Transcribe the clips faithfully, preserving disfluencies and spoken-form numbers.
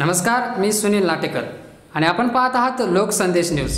नमस्कार, मी सुनील लाटेकर आणि आपण पाहत आहात लोकसंदेश न्यूज।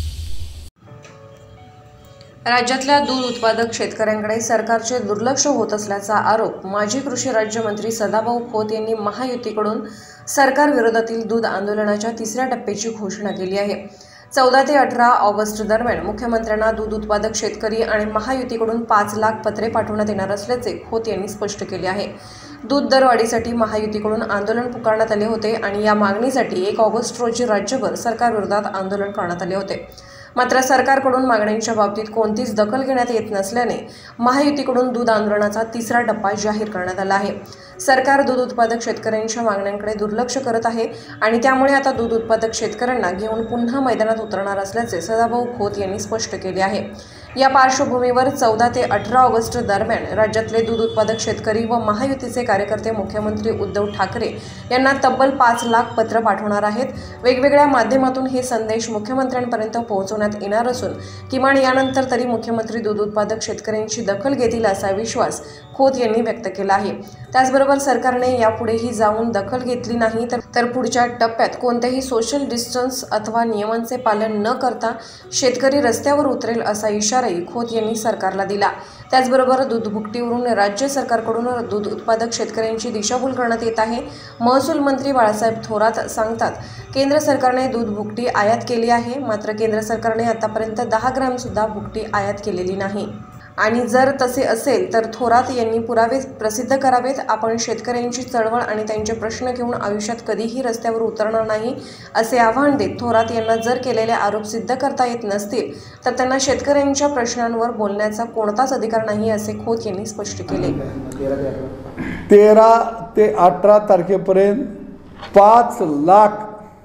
राज्यातल्या दूध उत्पादक शेतकऱ्यांकडे सरकारचे दुर्लक्ष होत असल्याचा आरोप माजी कृषी राज्यमंत्री सदाभाऊ खोत यांनी महायुतीकडून सरकार विरोधातील दूध आंदोलनाच्या तिसऱ्या टप्प्याची घोषणा केली आहे। चौदा ते अठरा ऑगस्ट दरम्यान मुख्यमंत्र्यांना दूध उत्पादक शेतकरी आणि महायुतीकडून पाच लाख पत्रे पाठवण्यात येणार असल्याचे खोत यांनी स्पष्ट केले आहे। दूध दरवाढीसाठी महायुतीकडून आंदोलन पुकारण्यात आले होते आणि या मागणीसाठी एक ऑगस्ट रोजी राज्यभर सरकारविरोधात आंदोलन करण्यात आले होते। मात्र सरकारकडून मागण्यांच्या बाबतीत कोणतीच दखल घेण्यात येत नसल्याने महायुतीकडून दूध आंदोलनाचा तिसरा टप्पा जाहीर करण्यात आला आहे। सरकार दूध उत्पादक शेतकऱ्यांच्या मागण्यांकडे दुर्लक्ष करत आहे आणि त्यामुळे आता दूध उत्पादक शेतकऱ्यांना घेऊन पुन्हा मैदानात उतरणार असल्याचे सदाभाऊ खोत यांनी स्पष्ट केले आहे। या पार्श्वभूमीवर चौदा ते अठरा ऑगस्ट दरम्यान राज्यातले दूध उत्पादक शेतकरी व महायुतीचे कार्यकर्ते मुख्यमंत्री उद्धव ठाकरे यांना तब्बल पाच लाख पत्र पाठवणार आहेत। वेगवेगळ्या माध्यमातून हे संदेश मुख्यमंत्र्यांपर्यंत पोहोचवण्यात येणार असून किमान यानंतर तरी मुख्यमंत्री दूध उत्पादक शेतकऱ्यांची दखल घेतील असा विश्वास खोत यांनी व्यक्त केला आहे। त्याचबरोबर सरकारने यापुढेही जाऊन दखल घेतली नाही तर तर पुढच्या टप्प्यात कोणत्याही सोशल डिस्टन्स अथवा नियमांचे पालन न करता शेतकरी रस्त्यावर उतरेल असा इशाराही खोत यांनी सरकारला दिला। त्याचबरोबर दूध भुकटीवरून राज्य सरकारकडून दूध उत्पादक शेतकऱ्यांची दिशाभूल करण्यात येत आहे। महसूल मंत्री बाळासाहेब थोरात सांगतात, केंद्र सरकारने दूध भुकटी आयात केली आहे, मात्र केंद्र सरकारने आतापर्यंत दहा ग्रॅम सुद्धा भुकटी आयात केलेली नाही आणि जर तसे असेल तर थोरात यांनी पुरावे प्रसिद्ध करावेत। आपण शेतकऱ्यांची चळवळ आणि त्यांचे प्रश्न घेऊन आयुष्यात कधीही रस्त्यावर उतरणार नाही असे आवाहन देत थोरात यांना जर केलेले आरोप सिद्ध करता येत नसतील तर त्यांना शेतकऱ्यांच्या प्रश्नांवर बोलण्याचा कोणताच अधिकार नाही असे खोत यांनी स्पष्ट केले। तेरा ते अठरा तारखेपर्यंत पाच लाख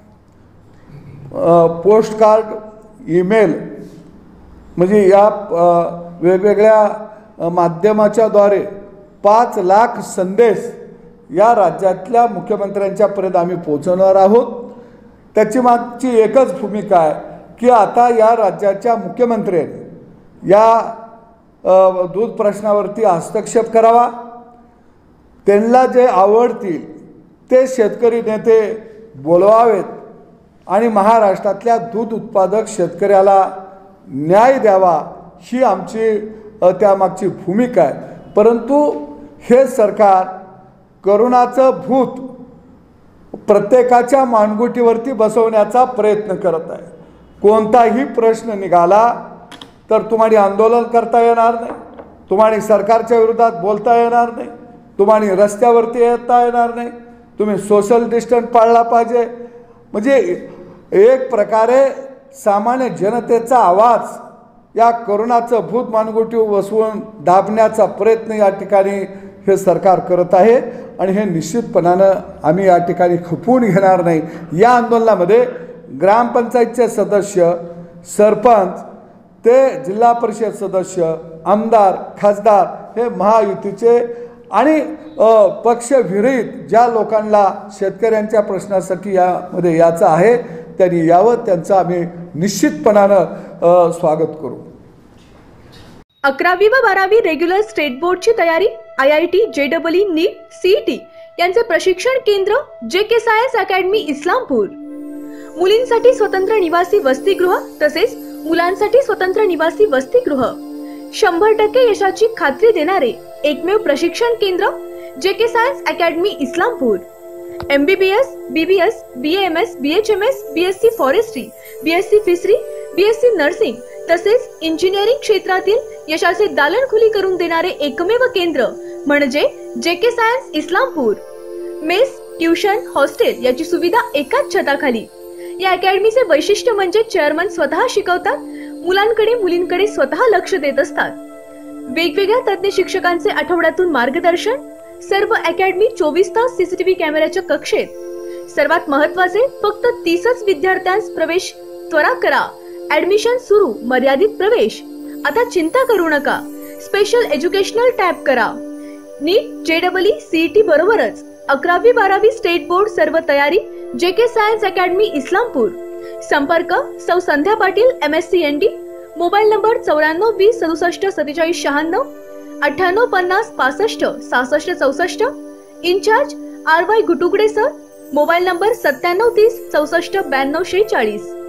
पोस्ट कार्ड, ईमेल म्हणजे या वेगवेगळ्या माध्यमाच्या द्वारे पाच लाख संदेश या राज्यातल्या मुख्यमंत्र्यांच्यापर्यंत आम्ही पोहोचवणार आहोत। त्याची मागची एकच भूमिका आहे की आता या राज्याच्या मुख्यमंत्र्यांनी या दूध प्रश्नावरती हस्तक्षेप करावा। त्यांना जे आवडतील ते शेतकरी नेते बोलवावेत आणि महाराष्ट्रातल्या दूध उत्पादक शेतकऱ्याला न्याय द्यावा ही आमची त्यामागची भूमिका आहे। परंतु हे सरकार करोनाचं भूत प्रत्येकाच्या मानगुटीवरती बसवण्याचा प्रयत्न करत आहे। कोणताही प्रश्न निघाला तर तुम्हाला आंदोलन करता येणार नाही, तुम्हाला सरकारच्या विरोधात बोलता येणार नाही, तुम्हाला रस्त्यावरती येता येणार नाही, तुम्ही सोशल डिस्टन्स पाळला पाहिजे। म्हणजे एक प्रकारे सामान्य जनतेचा आवाज या करोनाचं भूत मानगुटीवर बसवून दाबण्याचा प्रयत्न या ठिकाणी हे सरकार करत आहे आणि हे निश्चितपणानं आम्ही या ठिकाणी खपवून घेणार नाही। या आंदोलनामध्ये ग्रामपंचायतचे सदस्य, सरपंच ते जिल्हा परिषद सदस्य, आमदार, खासदार हे महायुतीचे आणि पक्षविरहित ज्या लोकांना शेतकऱ्यांच्या प्रश्नासाठी यामध्ये याचं आहे त्यांनी यावं, त्यांचं आम्ही निश्चितपणानं स्वागत करू। अकरावी व बारावी रेग्युलर स्टेट बोर्डची तयारी I I T, J double E, NEET, C E T यांचे प्रशिक्षण केंद्र J K science academy Islampur. मुलींसाठी स्वतंत्र निवासी वसतिगृह तसेच मुलांसाठी स्वतंत्र निवासी वसतिगृह। शंभर टक्के यशाची खात्री देणारे एकमेव प्रशिक्षण केंद्र J K science academy Islampur. M B B S, B B S, B A M S, B H M S, B S C forestry, B S C fishery, B S C nursing तसेच engineering क्षेत्रातील यशाचे दालनखुली करून देणारे एकमेव केंद्र म्हणजे J K science Islampur. Mess, tuition, hostel याची सुविधा एकाच छताखाली। या अकॅडमीचे वैशिष्ट्य म्हणजे चेअरमन स्वतः शिकवतात, मुलांकडे मुलींकडे स्वतः लक्ष देत असतात। वेगवेगळ्या तज्ञ शिक्षकांचे आठवड्यातून मार्गदर्शन, सर्व अकॅडमी चोवीस तास सीसीटीव्ही कॅमेऱ्याच्या कक्षेत। सर्वात महत्त्वाचे फक्त तीसच विद्यार्थ्यांस प्रवेश त्वरा करा। ऍडमिशन सुरू, मर्यादित प्रवेश। आता चिंता करू नका, स्पेशल एज्युकेशनल टॅब करा। NEET, J double E, C E T बरोबरच अकरावी बारावी स्टेट बोर्ड सर्व तयारी जे के सायन्स अकॅडमी इस्लामपूर। संपर्क सौ Sandhya Patil, M S C N D, mobile number चौऱ्याण्णव वीस सदुसष्ट सत्तेचाळीस शहाण्णव, अठ्ठ्याण्णव पन्नास पासष्ट सहासष्ट चौसष्ट। In-charge R Y Gutugade sir, mobile number सत्त्याण्णव तीस चौसष्ट ब्याण्णव शेहेचाळीस.